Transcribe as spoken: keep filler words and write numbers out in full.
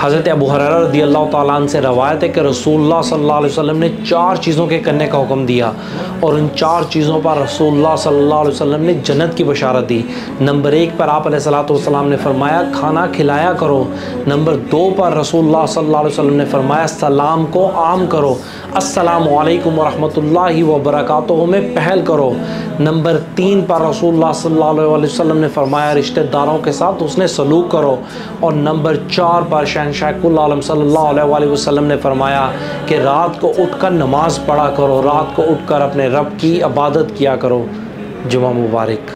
हज़रत अबू हुरैरा रज़ियल्लाहु ताला अन्हु से रवायत है कि रसूलुल्लाह सल्लल्लाहु अलैहि वसल्लम ने चार चीज़ों के करने का हुक्म दिया और उन चार चीज़ों पर रसूलुल्लाह सल्लल्लाहु अलैहि वसल्लम ने जन्नत की बशारत दी। नंबर एक पर आप अलैहिस्सलातु वस्सलाम ने फरमाया खाना खिलाया करो। नंबर दो पर रसूलुल्लाह सल्लल्लाहु अलैहि वसल्लम ने फरमाया सलाम को आम करो, अस्सलामु अलैकुम व रहमतुल्लाहि व बरकातुहू में पहल करो। नंबर तीन पर रसूलुल्लाह सल्लल्लाहु अलैहि वसल्लम ने फरमाया रिश्तेदारों के साथ उसने सलूक करो। और नंबर चार पर शहंशाह कुल आलम सल्लल्लाहु अलैहि वसल्लम ने फरमाया कि रात को उठकर नमाज़ पढ़ा करो, रात को उठकर अपने रब की इबादत किया करो। जुमा मुबारक।